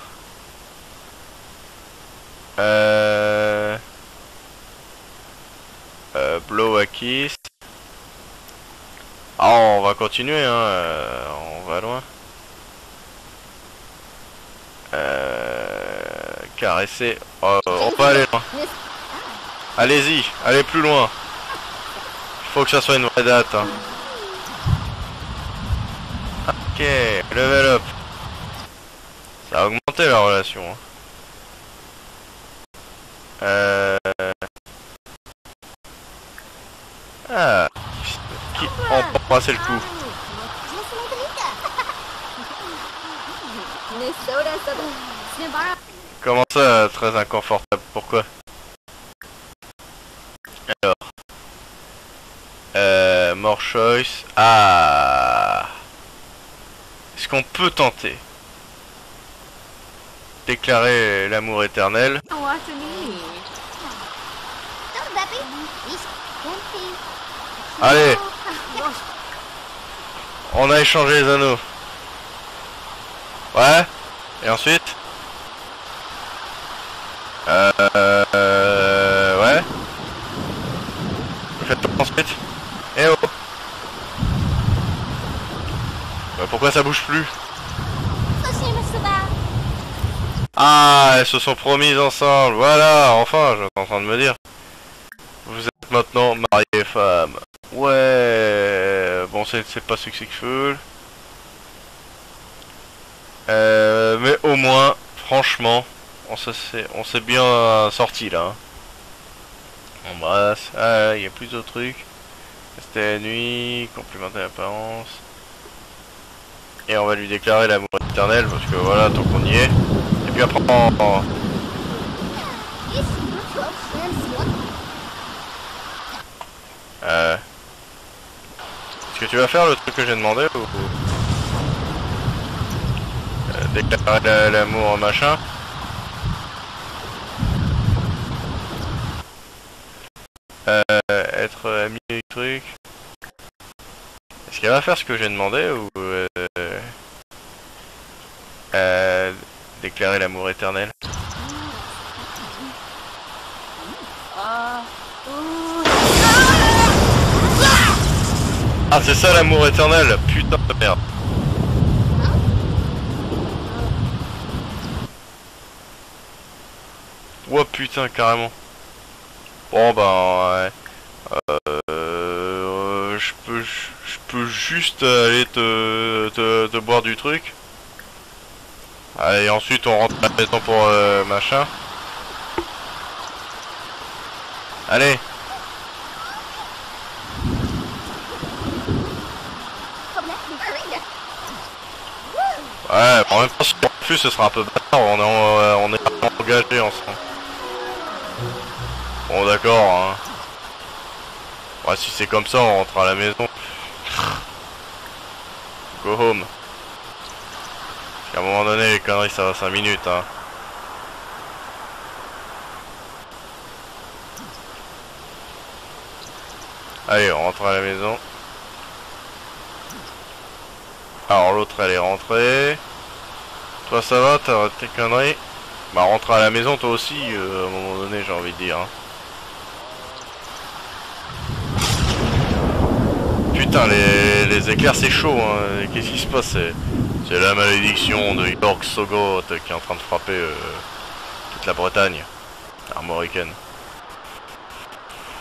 Euh... Euh, blow a kiss. Ah, on va continuer, hein. Euh, on va loin. Euh... Caresser. Oh, on va aller loin. Allez-y, allez plus loin. Il faut que ça soit une vraie date. Hein. Ok, level up. Ça a augmenté la relation. Hein. Euh... Ah. Qui... On va passer le coup. Comment ça, très inconfortable? Pourquoi? Alors... Euh... More choice... Ah... Est-ce qu'on peut tenter? Déclarer l'amour éternel. Allez! On a échangé les anneaux. Ouais? Et ensuite? Euh... euh ouais? Vous faites quoi ensuite? Eh oh! Bah, pourquoi ça bouge plus? Ah, elles se sont promises ensemble. Voilà, enfin, j'étais en train de me dire. Vous êtes maintenant mariés et femmes. Ouais, bon, c'est pas successful. Euh, mais au moins, franchement, on s'est bien sorti là. Hein. On embrasse. Ah, il y a plus de trucs. C'était la nuit, complimenter l'apparence. Et on va lui déclarer l'amour éternel parce que voilà, tant qu'on y est. Et puis après, on... Euh... Est-ce que tu vas faire le truc que j'ai demandé ou... Euh, déclarer l'amour machin. Euh, être ami du truc. Est-ce qu'elle va faire ce que j'ai demandé ou... Euh, euh, déclarer l'amour éternel. Ah, c'est ça l'amour éternel, putain de merde. Ouah putain, carrément. Bon ben ouais. Euh, je peux je peux juste aller te, te, te boire du truc. Allez, ensuite on rentre à la maison pour euh, machin. Allez. Ouais, en même temps si on refuse ce sera un peu bâtard, on est, en, on est engagés ensemble. Bon d'accord hein. Ouais, si c'est comme ça on rentre à la maison. Go home. Parce qu'à un moment donné les conneries ça va cinq minutes hein. Allez, on rentre à la maison. Alors l'autre elle est rentrée. Toi ça va, t'as tes conneries? Bah rentre à la maison toi aussi euh, à un moment donné j'ai envie de dire hein. Putain les, les éclairs c'est chaud hein. Qu'est-ce qui se passe? C'est la malédiction de York Sogoth qui est en train de frapper euh, toute la Bretagne armoricaine.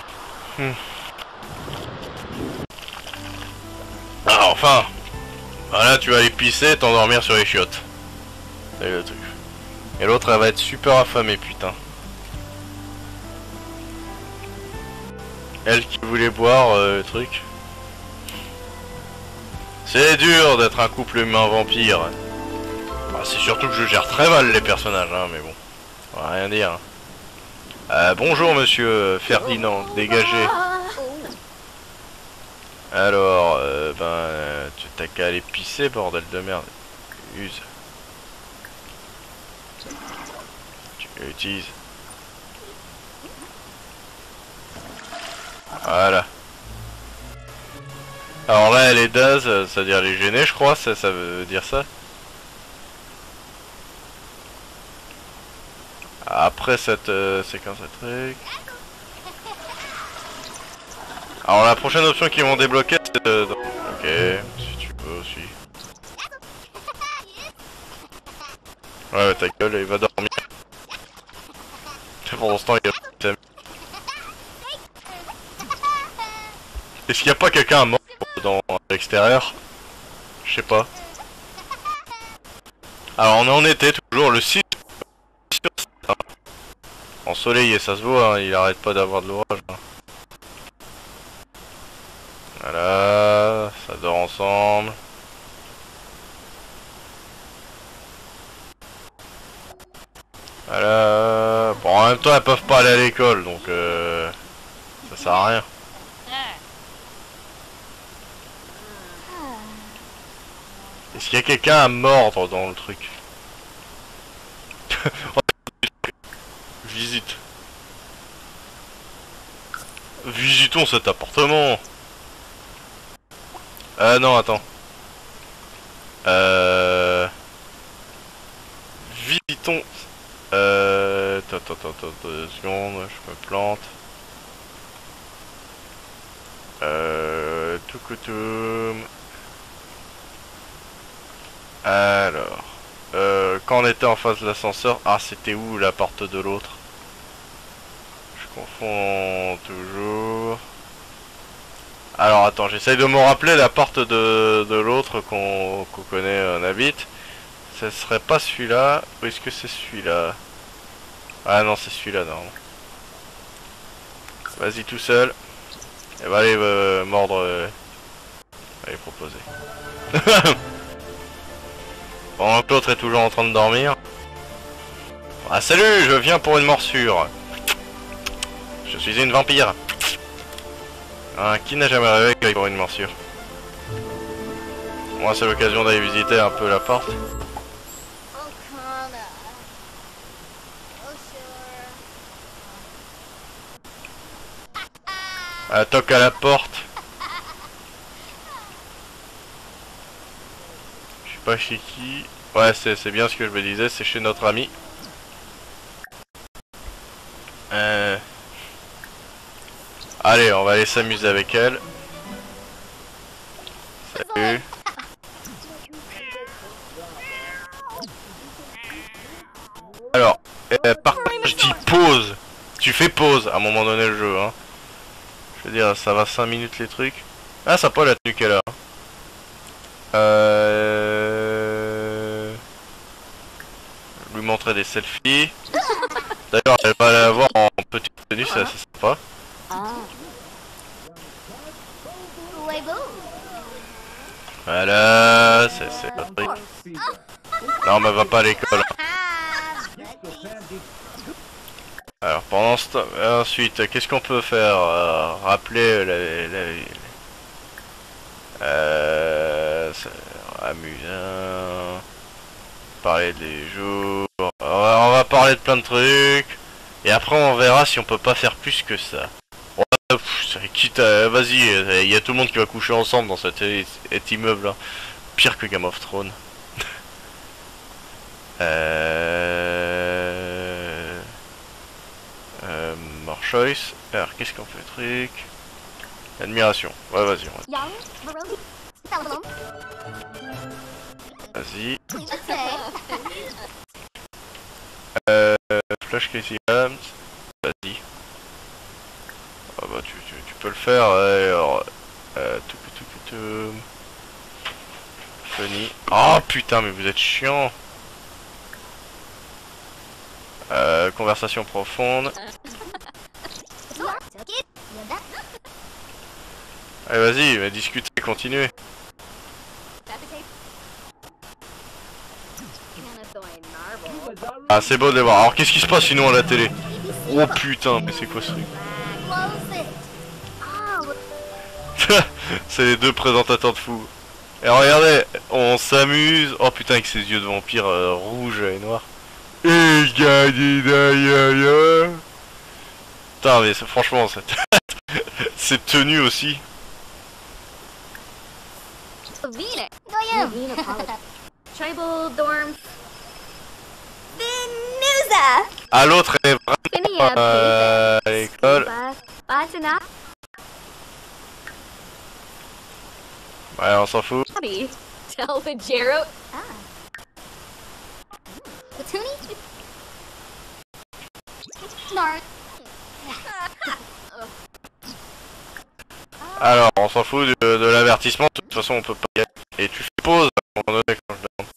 Hmm. Ah enfin. Voilà, tu vas aller pisser et t'endormir sur les chiottes. C'est le truc. Et l'autre, elle va être super affamée, putain. Elle qui voulait boire euh, le truc. C'est dur d'être un couple humain-vampire. Bah, c'est surtout que je gère très mal les personnages, hein, mais bon. On va rien dire. Euh, bonjour monsieur Ferdinand, dégagez. Alors, euh, ben, euh, tu t'as qu'à aller pisser, bordel de merde. Use. Tu l'utilises. Voilà. Alors là, elle est daze, c'est-à-dire elle est gênée, je crois, ça, ça veut dire ça. Après cette euh, séquence de trucs. Alors la prochaine option qu'ils vont débloquer, c'est de... Ok, si tu veux aussi. Ouais, ouais, ta gueule, il va dormir. Pendant ce temps, il y a... Est-ce qu'il n'y a pas quelqu'un à mort dans l'extérieur? Je sais pas. Alors on est en été toujours, le six ensoleillé, ça se voit, hein, il arrête pas d'avoir de l'orage. Hein. Voilà, ça dort ensemble. Voilà. Bon, en même temps, elles peuvent pas aller à l'école, donc euh, ça sert à rien. Est-ce qu'il y a quelqu'un à mordre dans le truc? Visite. Visitons cet appartement. Euh non, attends. Euh... Visitons. Euh... Attends, attends, attends, deux secondes, je me plante. Euh... Toucoutoum. Alors... Euh... Quand on était en face de l'ascenseur... Ah, c'était où la porte de l'autre? Je confonds toujours... Alors attends, j'essaye de me rappeler la porte de, de l'autre qu'on qu'on connaît, on habite. Ce serait pas celui-là, ou est-ce que c'est celui-là? Ah non, c'est celui-là, non. Vas-y tout seul. Et va aller euh, mordre... Euh... Allez, proposer. Pendant que l'autre est toujours en train de dormir. Ah salut, je viens pour une morsure. Je suis une vampire. Hein, qui n'a jamais rêvé qu'il y aurait une morsure? Moi, c'est l'occasion d'aller visiter un peu la porte. Elle toque à la porte. Je sais pas chez qui. Ouais, c'est bien ce que je me disais, c'est chez notre ami. Euh... Allez, on va aller s'amuser avec elle. Salut. Alors, euh, par contre, je dis pause. Tu fais pause à un moment donné le jeu, hein. Je veux dire, ça va cinq minutes les trucs. Ah, ça pas la tenue qu'elle a. Euh... Lui montrer des selfies. D'ailleurs, elle va l'avoir en petite tenue, c'est assez sympa. Voilà, c'est pas truc. Non, mais elle va pas à l'école. Alors, pendant ce temps, ensuite, qu'est-ce qu'on peut faire? euh, Rappeler la... la, la euh... amusant. Parler des jours. On va, on va parler de plein de trucs. Et après, on verra si on peut pas faire plus que ça. Ouais, pff, quitte à... Vas-y, il y a tout le monde qui va coucher ensemble dans cet, cet immeuble là. Pire que Game of Thrones. euh... Euh... More choice. Alors, qu'est-ce qu'on fait truc? Admiration. Ouais, vas-y. Vas-y. Euh... Flash Casey Adams. Vas-y. Ah bah tu, tu, tu peux le faire. Ouais, alors... Euh... Tout, tout, tout, tout. Funny. Oh putain, mais vous êtes chiant. Euh, conversation profonde. Allez, vas-y, va discuter, continuez. Ah, c'est beau de les voir. Alors, qu'est-ce qui se passe sinon à la télé? Oh putain, mais c'est quoi ce truc? C'est les deux présentateurs de fous. Et regardez, on s'amuse. Oh putain, avec ses yeux de vampire euh, rouges et noirs. Et putain, mais franchement, cette cette tenue aussi. Tribal dorm. Venusa. Ah, l'autre est vraiment euh, à l'école. Ouais, on s'en fout. Tell the Jero. Ah. Snark. Alors, on s'en fout de, de l'avertissement. De toute façon, on peut pas y aller. Et tu fais pause à un moment donné quand je demande.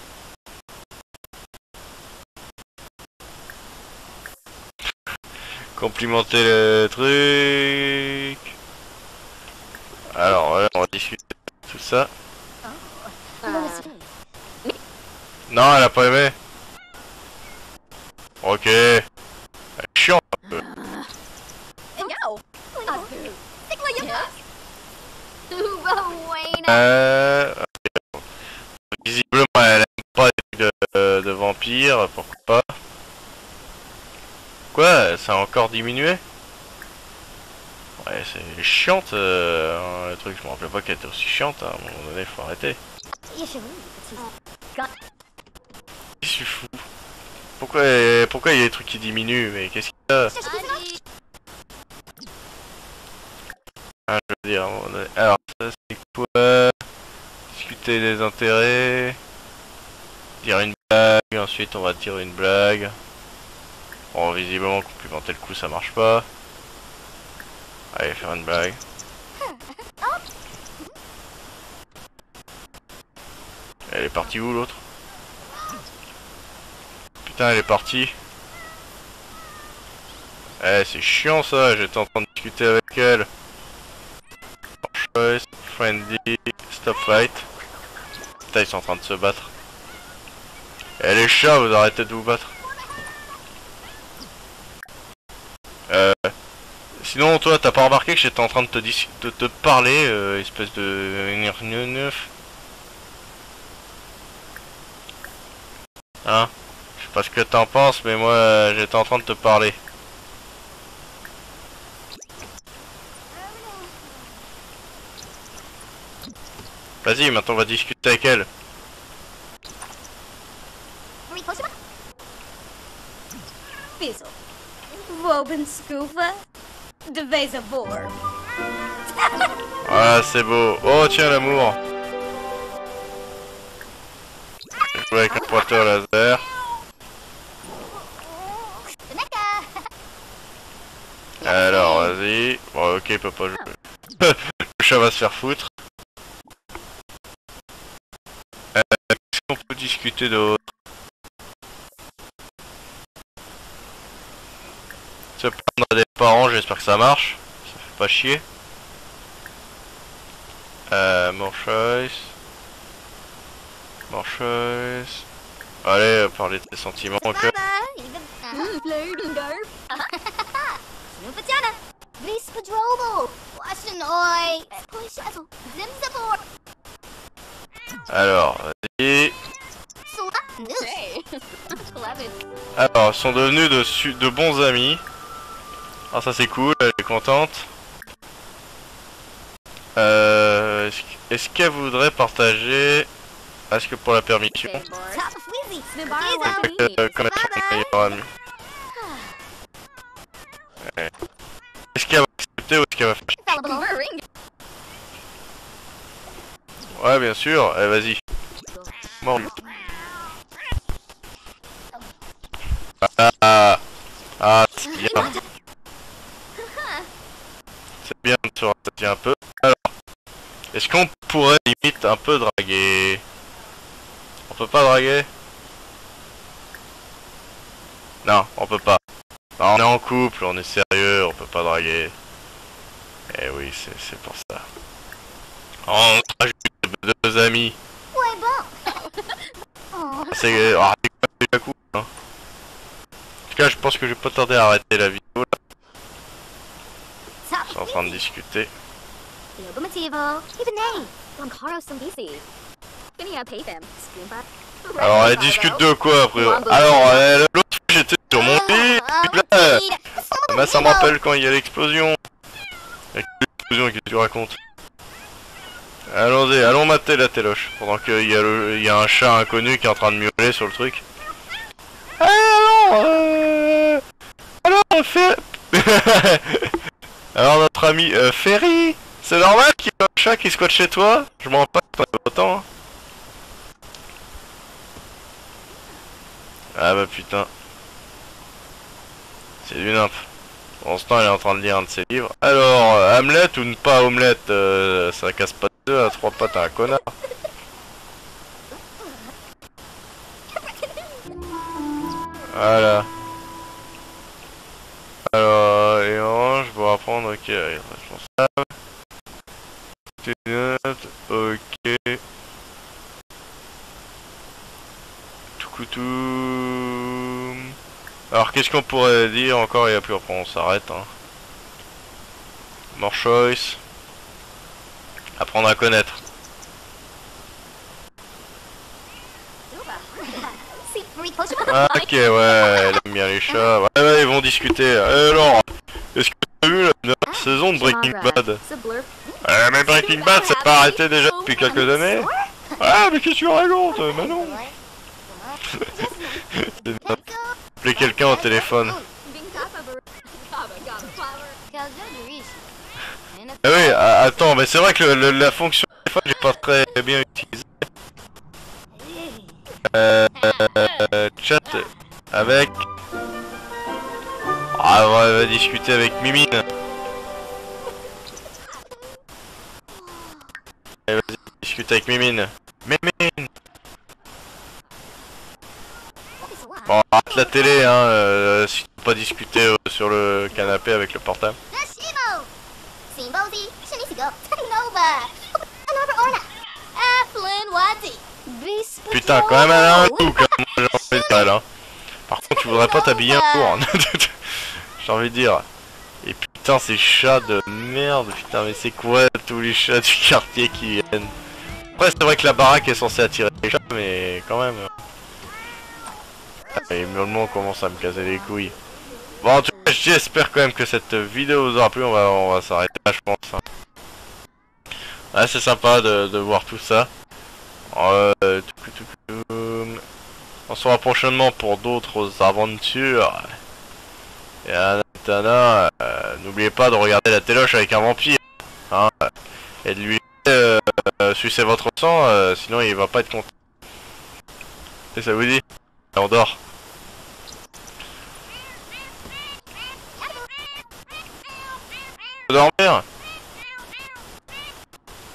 Complimenter le truc. Alors, voilà, on va discuter de tout ça. Non, elle a pas aimé. Ok. Elle est chiante un peu. Euh... Visiblement, elle aime pas les trucs de, de vampire, pourquoi pas. Quoi? Ça a encore diminué? Ouais, c'est chiante, euh, le truc. Je me rappelais pas qu'elle était aussi chiante, hein. À un moment donné, faut arrêter. Je suis fou. Pourquoi, pourquoi il y a des trucs qui diminuent? Mais qu'est-ce qu'il y a? Ah, je veux dire, à un moment donné. Alors, ça c'est quoi? Discuter des intérêts. Dire une blague, ensuite on va dire une blague. Bon, visiblement, complimenter le coup ça marche pas. Allez, faire une blague. Elle est partie où l'autre? Putain, elle est partie. Eh, c'est chiant ça, j'étais en train de discuter avec elle. Choice, friendly, stop fight. Putain, ils sont en train de se battre. Eh les chats, vous arrêtez de vous battre. Euh... Sinon, toi, t'as pas remarqué que j'étais en train de te, de te parler, euh, espèce de... neuf. Hein? Je sais pas ce que t'en penses, mais moi, euh, j'étais en train de te parler. Vas-y, maintenant on va discuter avec elle. Ah, c'est beau. Oh, tiens, l'amour. Jouer avec un pointeur laser. Alors, vas-y. Bon, ok, il peut pas jouer. Le chat va se faire foutre. Euh, Qu'est-ce qu'on peut discuter d'autre? Se plaindre des parents, j'espère que ça marche. Ça fait pas chier. Euh, more choice. More choice. Allez, parler de tes sentiments encore. Alors, vas-y. Alors, ils sont devenus de, su de bons amis. Ah, ça c'est cool, elle est contente. Euh, Est-ce qu'elle voudrait partager? Est-ce que pour la permission? Euh, comme elle aura mieux. Ouais. Est-ce qu'elle va accepter ou est-ce qu'elle va faire? Ouais, bien sûr, allez, vas-y. Bon. Ah, ah, c'est bien. C'est bien de se rassasier un peu. Alors, Est-ce qu'on pourrait limite un peu draguer? On peut pas draguer? Non, on peut pas. Non, on est en couple, on est sérieux, on peut pas draguer. Eh oui, c'est pour ça. On rajoute deux amis. Ouais, bon. C'est ah, c'est cool, hein. En tout cas, je pense que je vais pas tarder à arrêter la vidéo là. Ils sont en train de discuter. Alors, elle discute de quoi après? Alors, euh, l'autre fois j'étais sur mon lit, là. Bah, ça me rappelle quand il y a l'explosion. L'explosion, qu'est-ce que tu racontes? Allons-y, allons mater la téloche. Pendant qu'il y, a le, il y a un chat inconnu qui est en train de miauler sur le truc. Ah non euh... Alors, on fait... Alors, notre ami euh, Ferry, c'est normal qu'il y ait un chat qui squatte chez toi? Je m'en rends pas autant. Hein. Ah bah putain. C'est du nymphe. Pendant ce temps, elle est en train de lire un de ses livres. Alors, euh, Hamlet ou ne pas omelette, euh, ça casse pas de deux à trois pattes à un connard. Voilà. Alors, et orange, je vais apprendre, ok, il est responsable. Tu notes, ok. Tout. Alors qu'est-ce qu'on pourrait dire encore et puis après on s'arrête hein. More choice. Apprendre à connaître. Ah, ok ouais, elle aime bien les chats. Ouais, ouais ils vont discuter. Et alors, est-ce que tu as vu la dernière saison de Breaking Bad? Euh, mais Breaking Bad c'est pas arrêté déjà depuis quelques années. Ah mais qu'est-ce que tu racontes? Mais non. Appeler quelqu'un au téléphone. Ah oui, attends, mais c'est vrai que le, le, la fonction téléphone j'ai pas très bien utilisé. Euh, euh, chat avec... Ah ouais, elle va discuter avec Mimine. Elle va discuter avec Mimine. Mimine. Bon, arrête la télé, hein, euh, si tu peux pas discuter euh, sur le canapé avec le portable. Putain, quand même, elle a un coup, quand même, j'ai envie de dire, là. Par contre, tu voudrais pas t'habiller un jour, hein. J'ai envie de dire. Et putain, ces chats de merde, putain, mais c'est quoi tous les chats du quartier qui viennent? Après, c'est vrai que la baraque est censée attirer les chats, mais quand même... Et miaulement on commence à me casser les couilles. Bon en tout cas j'espère quand même que cette vidéo vous aura plu, on va, on va s'arrêter là je pense. Hein. Ouais c'est sympa de, de voir tout ça. Euh, tout, tout, tout, on se revoit prochainement pour d'autres aventures. Et en attendant, euh, n'oubliez pas de regarder la téloche avec un vampire. Hein, et de lui euh, euh, sucer votre sang, euh, sinon il va pas être content. Et ça vous dit? Et on dort. Dormir.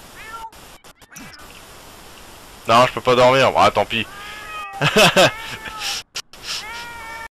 Non, je peux pas dormir. Ah, tant pis.